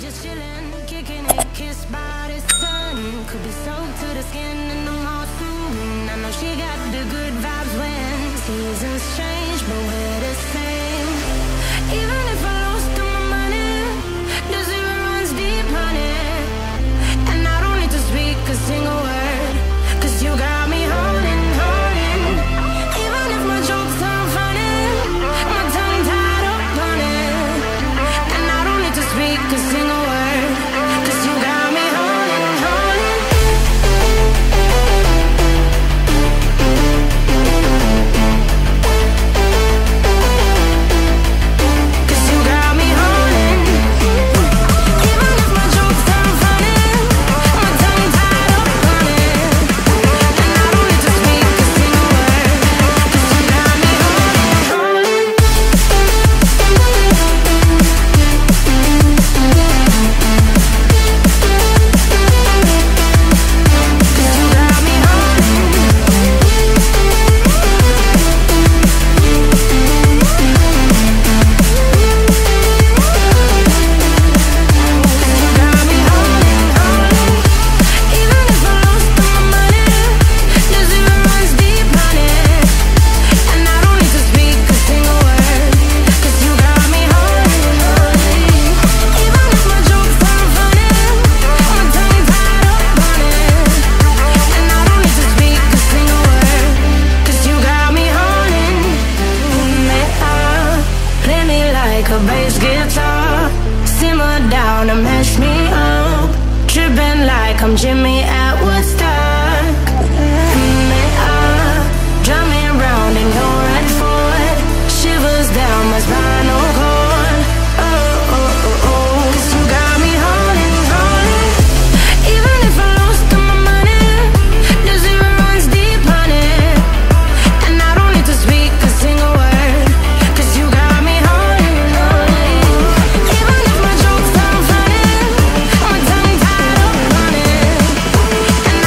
just chillin', kicking it, kissed by the sun. Could be soaked to the skin in the monsoon. I know she got the good vibes when seasons change, but we're the same. Even if I lost all my money, the zero runs deep, honey. And I don't need to speak a single word, 'cause you got me holding, holding. Even if my jokes sound funny, my tongue tied up on it. And I don't need to speak a single word, 'cause you got me holding, holding. 'Cause you got me holding. Even if my jokes sound funny, my tongue tied up on it. And I don't need to speak a single word, 'cause you got me holding, holding. 'Cause you got me holding. You got me holding, holding. Even if I lost all my money, the zero runs deep, honey. And I don't need to speak a single word, 'cause you got me holding, holding. Even if my jokes sound funny, my tongue tied up on it. And I don't need to speak a single word, 'cause you got me holding. Me up, play me like a bass guitar. Simmer down and mash me up, tripping like I'm Jimmy at Woodstock. Me up, drive me around in your red Ford, shivers down my spinal cord. Oh, oh, oh, oh. 'Cause you got me holding, holding. Even if I lost all my money, the zero runs deep, honey. And I don't need to speak a single word, 'cause you got me holding, holding. Even if my jokes sound funny, my tongue tied up on it. And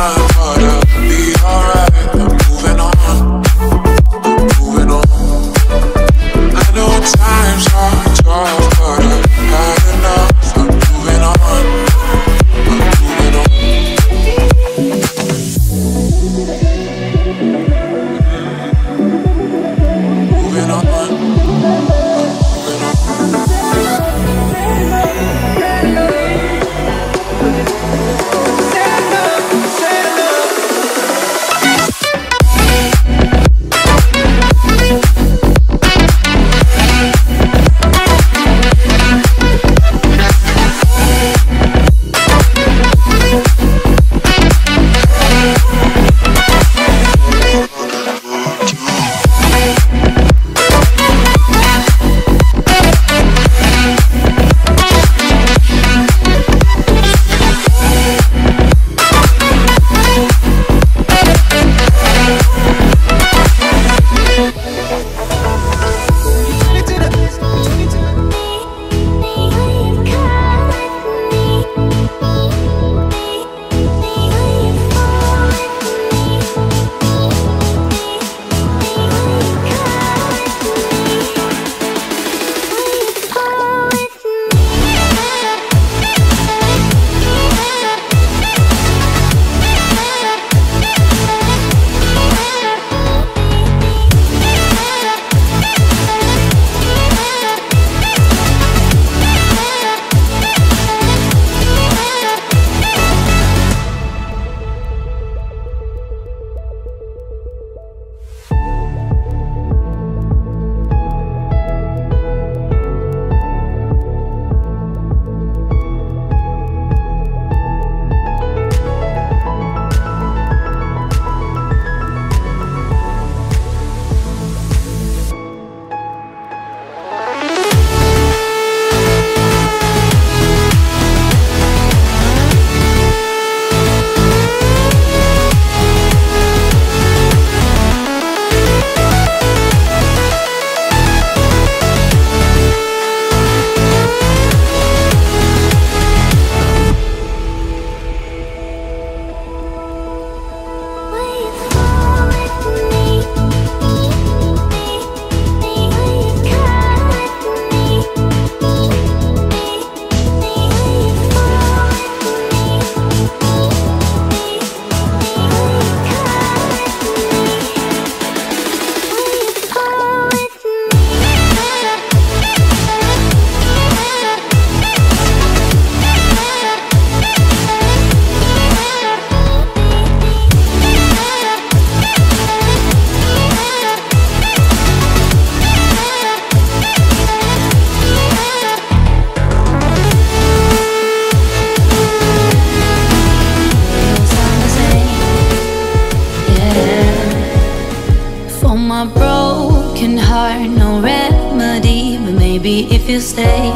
if you stay,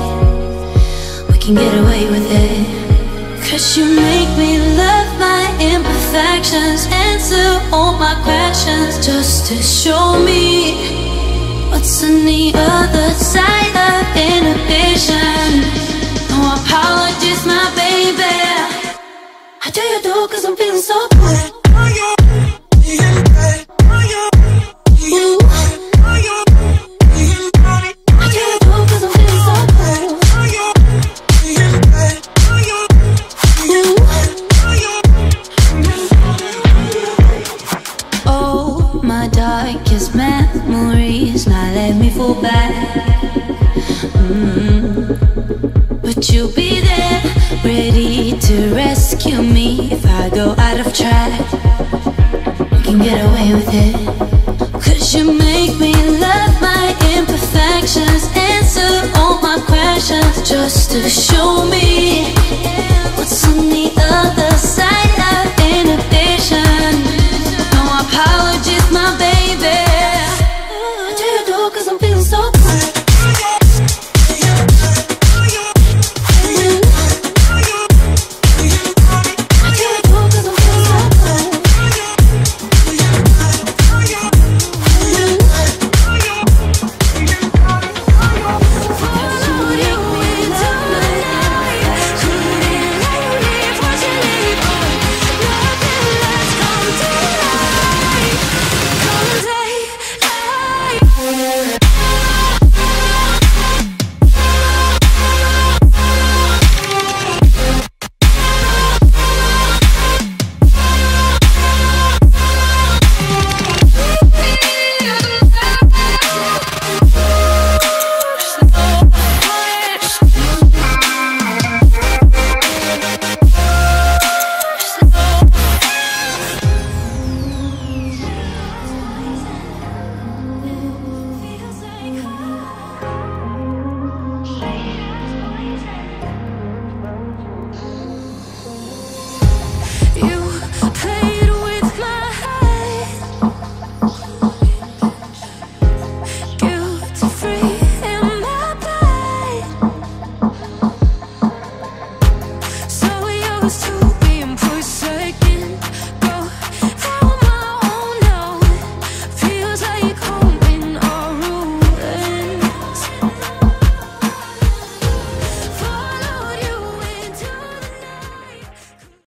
we can get away with it. 'Cause you make me love my imperfections, answer all my questions, just to show me what's on the other side of inhibition. No apologies, my baby. How do you do? 'Cause I'm feeling so good. Darkest memories now let me fall back. But you'll be there, ready to rescue me if I go out of track. You can get away with it. 'Cause you make me love my imperfections, answer all my questions, just to show me